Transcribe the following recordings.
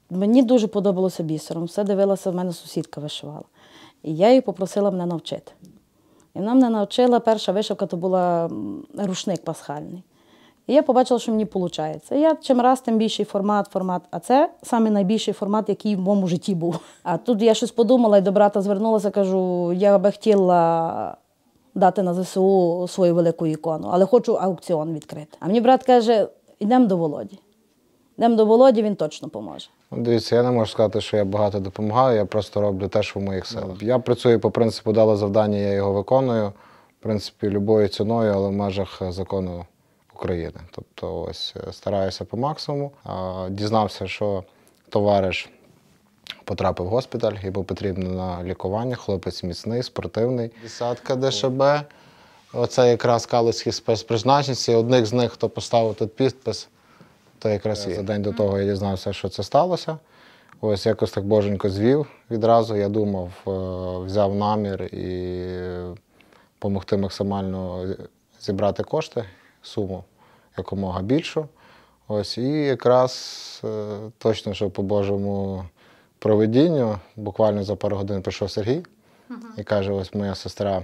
Мені дуже подобалося бісером. Все дивилася, в мене сусідка вишивала. І я її попросила мене навчити. І вона мене навчила, перша вишивка то була рушник пасхальний. І я побачила, що мені виходить. Я чим раз, тим більший формат. А це саме найбільший формат, який в моєму житті був. А тут я щось подумала і до брата звернулася, кажу, я би хотіла дати на ЗСУ свою велику ікону, але хочу аукціон відкрити. А мені брат каже, йдемо до Володі. Йдемо до Володі, він точно поможе. Дивіться, я не можу сказати, що я багато допомагаю, я просто роблю те, що в моїх силах. Я працюю по принципу «дали завдання, я його виконую», в принципі, любою ціною, але в межах закону України. Тобто ось стараюся по максимуму. Дізнався, що товариш потрапив в госпіталь, йому потрібно на лікування, хлопець міцний, спортивний. Десятка ДШБ, оце якраз калицькі спецпризначенці, одних з них, хто поставив тут підпис, то якраз за день до того я дізнався, що це сталося. Ось якось так боженько звів відразу. Я думав, взяв намір і допомогти максимально зібрати кошти, суму якомога більшу. Ось, і якраз точно, що по Божому провидінню, буквально за пару годин прийшов Сергій і каже, ось моя сестра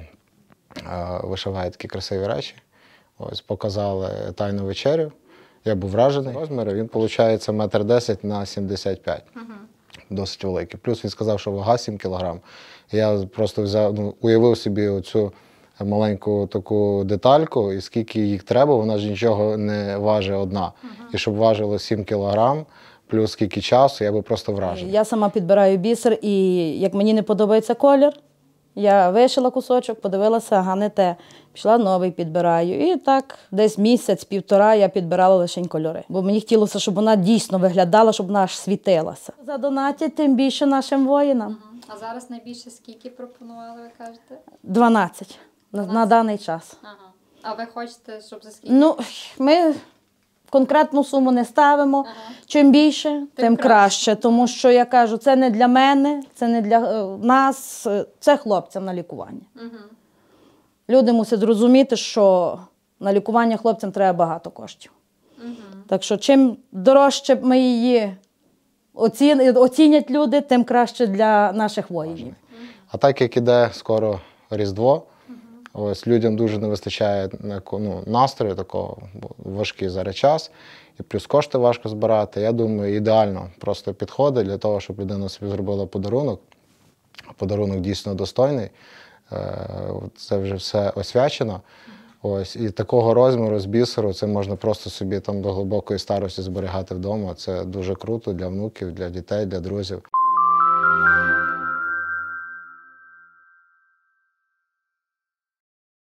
вишиває такі красиві речі. Ось, показали тайну вечерю. Я був вражений. Розміри, він, виходить, 1,10 на 75 Досить великий. Плюс він сказав, що вага 7 кг. Я просто взяв, уявив собі оцю маленьку таку детальку, і скільки їх треба, вона ж нічого не важить одна. І щоб важило 7 кг, плюс скільки часу, я би просто вражений. Я сама підбираю бісер, і як мені не подобається колір, я вишила кусочок, подивилася, ага, не те. Пішла новий підбираю. І так десь місяць-півтора я підбирала лише кольори. Бо мені хотілося, щоб вона дійсно виглядала, щоб вона аж світилася. Задонатять тим більше нашим воїнам. А зараз найбільше скільки пропонували, ви кажете? 12 на даний час. Ага. А ви хочете, щоб за скільки? Ну, ми конкретну суму не ставимо. Чим більше, тим краще. Тому що, я кажу, це не для мене, це не для нас, це хлопцям на лікування. Люди мусять зрозуміти, що на лікування хлопцям треба багато коштів. Так що чим дорожче ми її оцінять люди, тим краще для наших воїнів. А так як іде скоро Різдво, ось людям дуже не вистачає настрою такого, важкий зараз час, і плюс кошти важко збирати. Я думаю, ідеально просто підходить для того, щоб людина собі зробила подарунок. Подарунок дійсно достойний. Це вже все освячено. Ось, і такого розміру з бісеру це можна просто собі там до глибокої старості зберігати вдома. Це дуже круто для внуків, для дітей, для друзів.